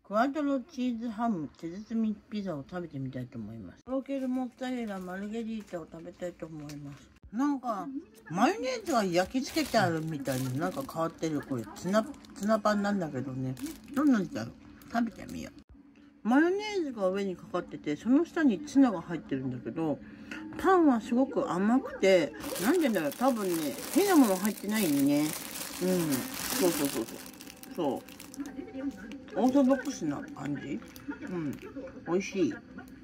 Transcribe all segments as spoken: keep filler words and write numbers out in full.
クワトロチーズハム手包みピザを食べてみたいと思います。とろけるモッツァレラマルゲリータを食べたいと思います。なんかマヨネーズが焼き付けてあるみたいになんか変わってる。これツナツナパンなんだけどね、どんなんだろう。食べてみよう。マヨネーズが上にかかってて、その下にツナが入ってるんだけど、パンはすごく甘くて、なんでだろう、多分ね変なもの入ってないね。うん、そうそうそうそうそう、オーソドックスな感じ。うん、美味しい。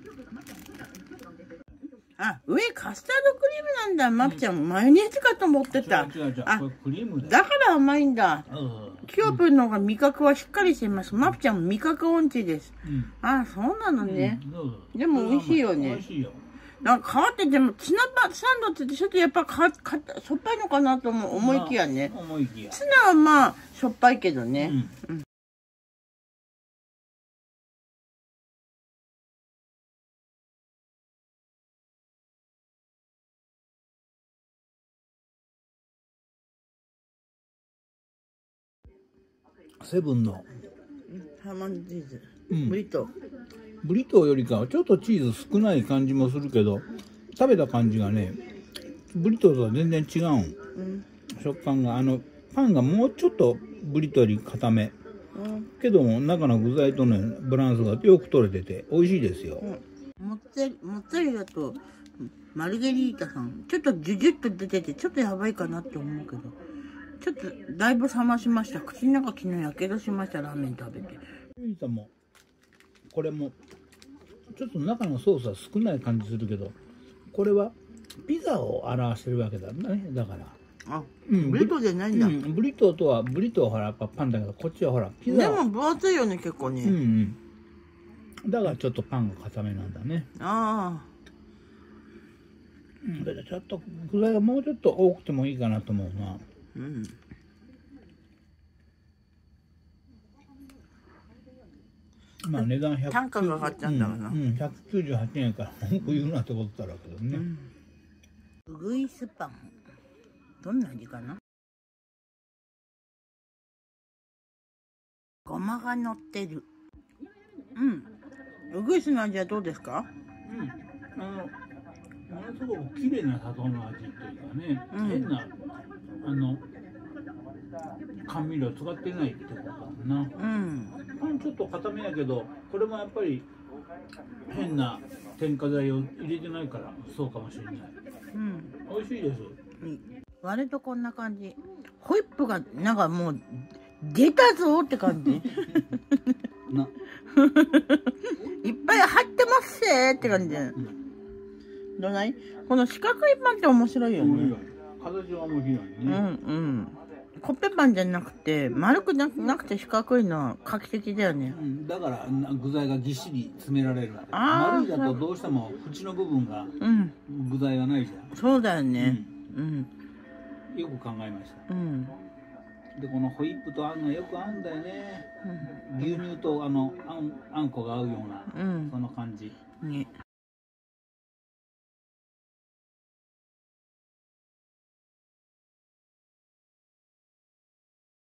あ、上カスタードクリームなんだ。マキちゃん、うん、マヨネーズかと思ってた。あ、だから甘いんだ。キヨプンの方が味覚はしっかりしてます。マキちゃん味覚音痴です。うん、あ、そうなのね。うん、でも美味しいよね。なんか変わっててもツナパサンドってちょっとやっぱかかしょっぱいのかなと思いきやね。まあ、思いきや。ツナはまあしょっぱいけどね。うん、うん。 セブンのハーマンチーズ、うん、ブリトーブリトーよりかはちょっとチーズ少ない感じもするけど、食べた感じがねブリトーとは全然違うん、うん、食感があのパンがもうちょっとブリトーより固め、うん、けども中の具材とのバランスがよく取れてて美味しいですよ、 うん、モッツァモッツァレラとマルゲリータさんちょっとジュジュッと出ててちょっとやばいかなって思うけど、ちょっとだいぶ冷ましました。口の中昨日やけどしました。ラーメン食べて。 ゆいさんもこれもちょっと中のソースは少ない感じするけど、これはピザを表してるわけだね。だからあ、うん、ブリトーじゃないんだ、うん、 ブリトーとはブリトーはほらやっぱパンだけど、こっちはほらピザ。でも分厚いよね結構ね。うん、 うん、だからちょっとパンが固めなんだね。ああ、うん、だからちょっと具材がもうちょっと多くてもいいかなと思うな。うん、まあ値段ひゃく単価が上がっちゃうんだろうな。 うん、うん、ひゃくきゅうじゅうはちえんから文句言うなってことだろうけどね。 うん、ウグイスパンどんな味かな。ごまが乗ってる。うん、ウグイスの味はどうですか。 うん、あのものすごく綺麗な砂糖の味というかね、うん、変なあの甘味料使ってないってことだもんな。うん。パンちょっと固めやけど、これもやっぱり変な添加剤を入れてないからそうかもしれない。うん。美味しいです。 うん。割とこんな感じ。ホイップがなんかもう出たぞって感じ。な。いっぱい入ってますせーって感じで。うん、どない？この四角いパンって面白いよね。 形は面白いね。 うんうん。コッペパンじゃなくて丸くなくて四角いのは画期的だよね、 うん、だから具材がぎっしり詰められる。丸いだとどうしても縁の部分が具材がないじゃん、 うん、そうだよね、うん、 うん、よく考えました、うん、でこのホイップとあんがよく合うんだよね、うん、牛乳とあのあんあんこが合うような、うん、その感じ、ね。